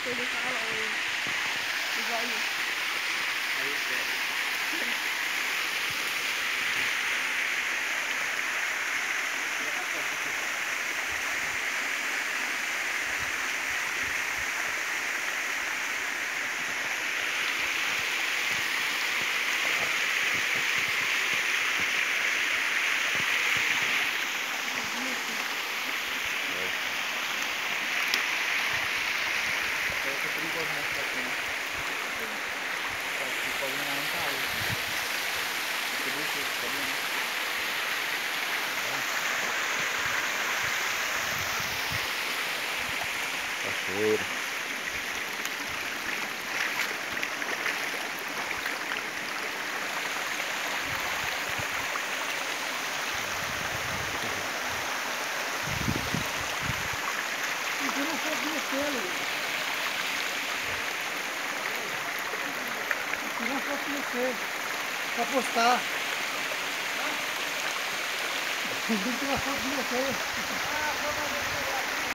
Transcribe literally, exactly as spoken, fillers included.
Ele fala, o igual isso. Aí eu quero. É perigoso nessa aqui, né? Pode que pode não entrar aí. Tudo isso, tá vendo? Cachoeira. Eu não sabia pelo. Eu não sabia pelo. Pra postar. Eu tenho que tirar foto de você. Ah, vou fazer